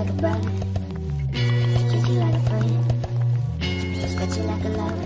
like a brother, treat you like a friend, respect you like a lover.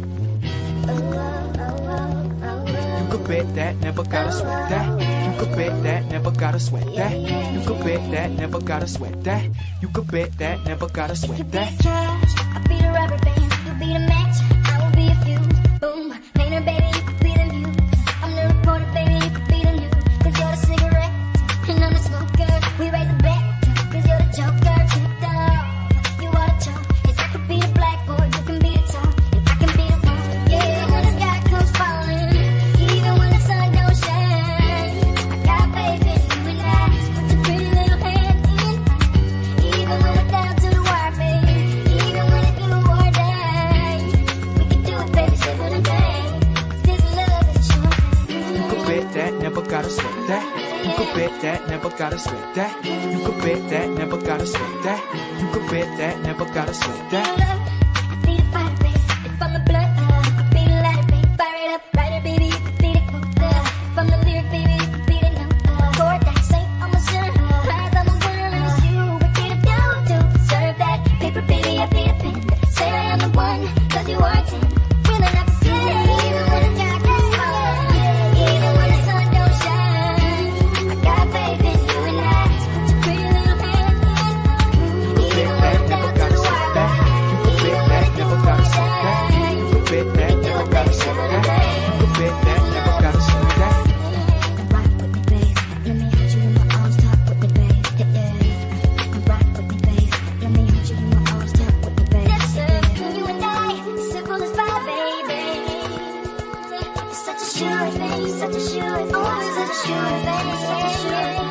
You could bet that, never gotta sweat that. You could bet that, never gotta sweat that. You could bet that, never gotta sweat that. You could bet that, never gotta sweat that. If you be the cash, I'll be the rubber band. You be the match, I will be a fuse. Boom, painter baby, you could be the muse. I'm the reporter baby, you could be the news. Cause you're the cigarette, and I'm the smoker. We raise a bet, cause you're the joker. Tricked off, you are the chalk. And I could be the blackboard, you can be the top. And I can be the one, yeah, when the sky comes falling. Even when the sun don't shine, I got faith in you and I. Put your pretty little hand in. Even when we're down to the wire, baby. Even when it's you or die, we can do it, baby, simple and bang. This love is short. You could bet that, never gotta sweat that. You could bet that, never gotta sweat that. You could bet that, never gotta sweat that. You could bet that, never gotta sweat that. Be the fire, baby. If I'm the blood, be the lighter, baby. Fire it up, writer, baby. You could be the quote. If I'm the lyric, baby, you could be the note. Chord that say I'm a sinner. Cries, I'm a winner, and it's you. What can I do to deserve that? Paper, baby, I be the pen. Say I am the one, cause you are 10. Feeling up to even when the sky gets falling. Even when the sun don't shine. I got faith in you and I. Put your pretty little hand in. Even when it's down to the wire. You could bet that, never gotta sweat that. You could bet that, never gotta sweat that. You could bet that, never gotta sweat that. Rock with me, babe. Let me hold you in my arms, talk with me, babe. Rock with me, babe. Let me hold you in my arms, talk with me, babe. You and I, simple as pie, baby. You're such a sure thing, you're such a sure thing, oh, such a sure thing, such a sure thing.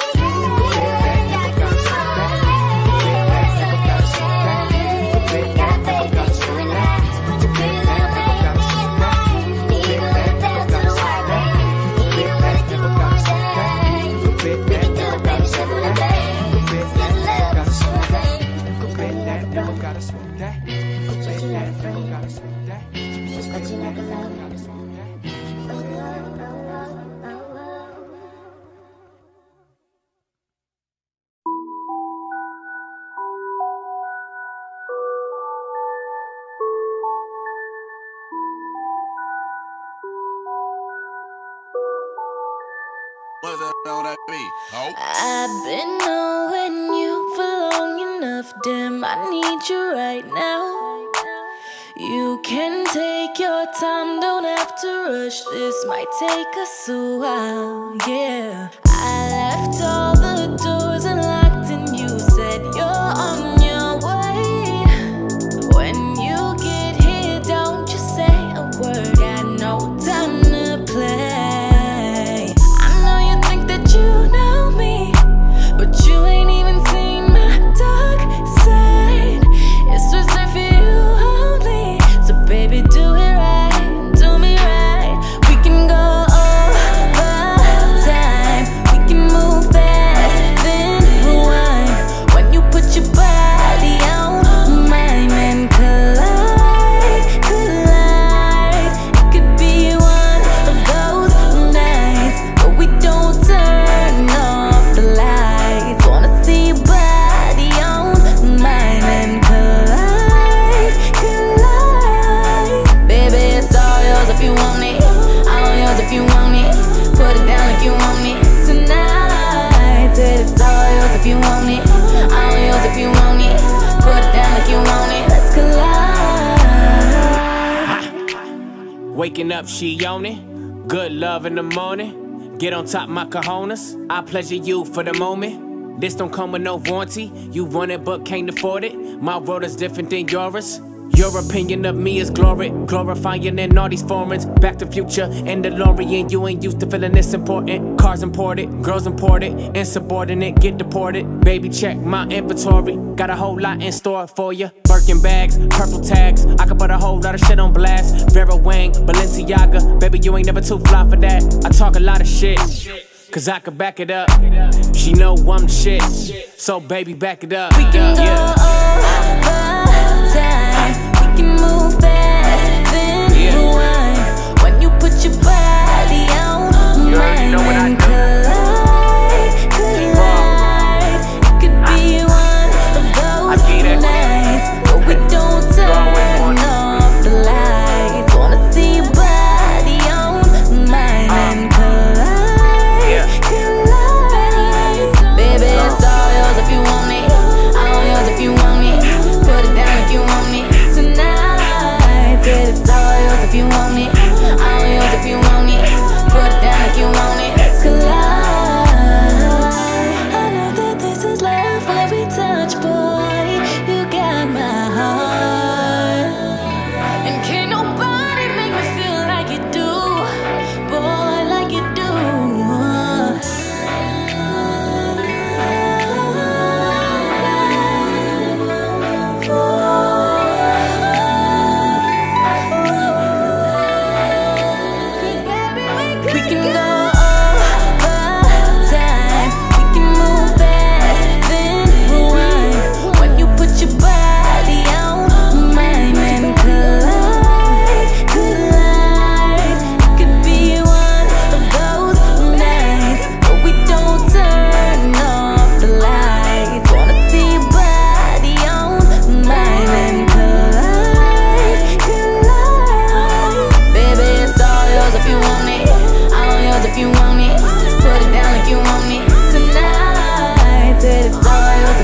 I've been knowing you for long enough, damn, I need you right now. You can take your time, don't have to rush, this might take us a while, yeah. I left all the doors unlocked and you said you're on your way. When you get here, don't just say a word, got no time to play. You know me, but you ain't even seen my dark side. It's reserved for you only, so baby do it right, do me right. We can go over time, we can move fast, then rewind. When you put your body on mine and collide, collide. It could be one of those nights, but we don't turn off the lights. Wanna see your body on mine and collide, collide. Baby, it's all yours if you want it, all yours if you want it. Put it down like you want it tonight. Said it's all yours if you want it, all yours if you want it. Put it down like you want it, let's collide. Waking up, she on it. Good love in the morning. Get on top my cojones. I pleasure you for the moment. This don't come with no warranty. You want it but can't afford it. My world is different than yours. Your opinion of me is glory, glorifying in all these foreigns. Back to Future and DeLorean. You ain't used to feeling this important. Cars imported, girls imported, insubordinate, get deported. Baby, check my inventory. Got a whole lot in store for you. Birkin bags, purple tags. I could put a whole lot of shit on blast. Vera Wang, Balenciaga. Baby, you ain't never too fly for that. I talk a lot of shit, cause I could back it up. She know I'm the shit, so baby, back it up. We can go over time, we can move fast, then rewind. When you put your body on mine and collide, collide. It could be one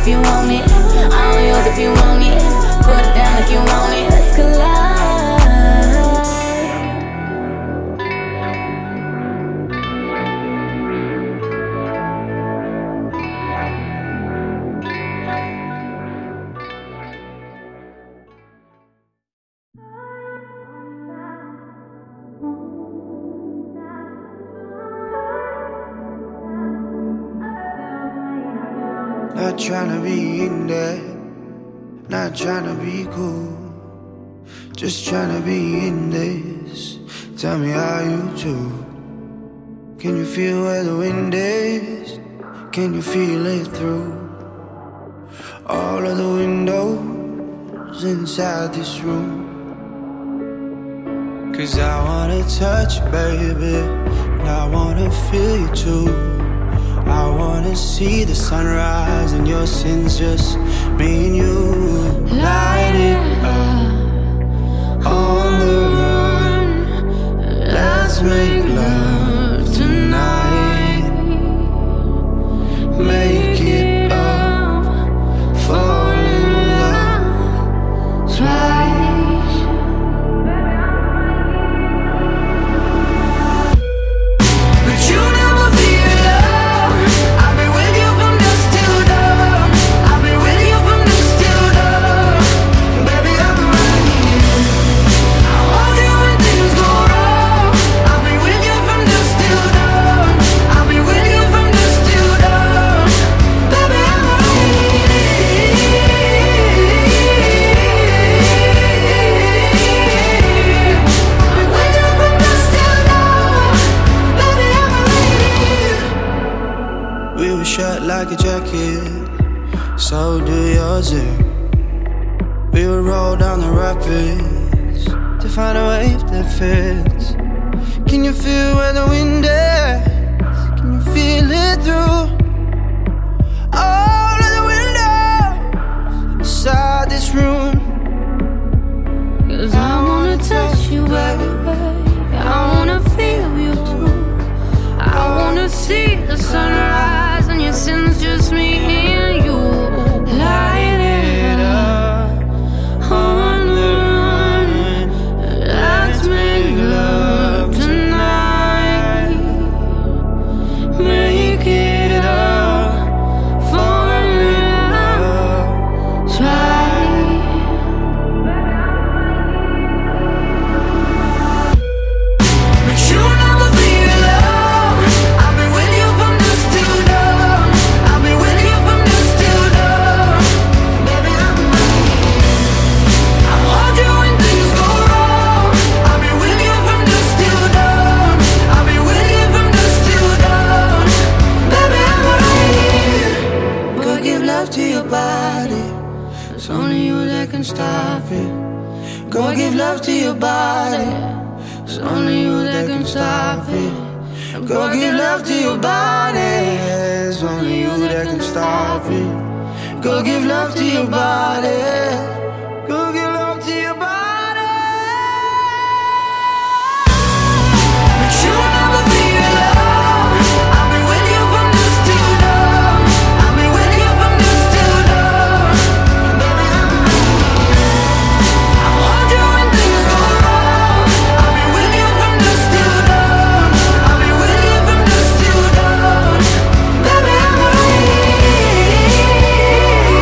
if you want it. All yours if you want it. Put it down like you want it. Let's collide. Not tryna be in there, not tryna be cool, just tryna be in this. Tell me how you do. Can you feel where the wind is? Can you feel it through all of the windows inside this room? 'Cause I wanna touch you, baby, and I wanna feel you too. I wanna see the sunrise and your sins, just me and you. Light it up on the run. Let's make love tonight. Make it up, fall in love twice. But you never be alone. I'll be with you from dusk till dawn. I'll be with you from dusk till dawn. Baby, I'm right here. I want you when things go wrong. I'll be with you from dusk till dawn. I'll be with you from dusk till dawn. Baby, I'm right here. I'll be with you from dusk till dawn. Baby, I'm right here. We were shut like a jacket, so do yours. We would roll down the rapids to find a wave that fits. Can you feel where the wind is? Can you feel it through all of the windows inside this room? 'Cause I wanna touch you, baby. I wanna feel you too. I wanna see the sunrise and your sins, just me and you. Light it up on the run. Let's make love tonight. Make it up, fall in love twice. But you'll never be alone. I'll be with you from dusk till dawn. I'll be with you from dusk till dawn. Baby, I'm right here. I want you when things go wrong. I'll be with you from dusk till dawn. I'll be with you from dusk till dawn. Baby, I'm right here. Go give love to your body. It's only you that can stop it. Go give love to your body. It's only you that can stop it. Go give love to your body. It's only you that can stop it. Go give love to your body. Go give love to your body. But you'll never be alone. I'll be with you from dusk till dawn. I'll be with you from dusk till dawn. Baby, I'm right here. I want you when things go wrong. I'll be with you from dusk till dawn. I'll be with you from dusk till dawn. Baby, I'm right here.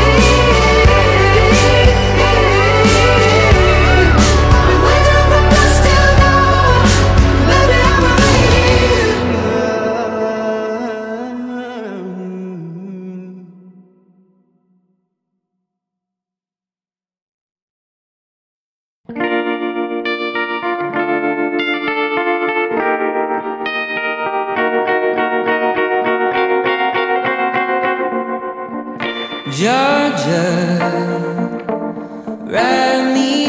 Georgia, ride me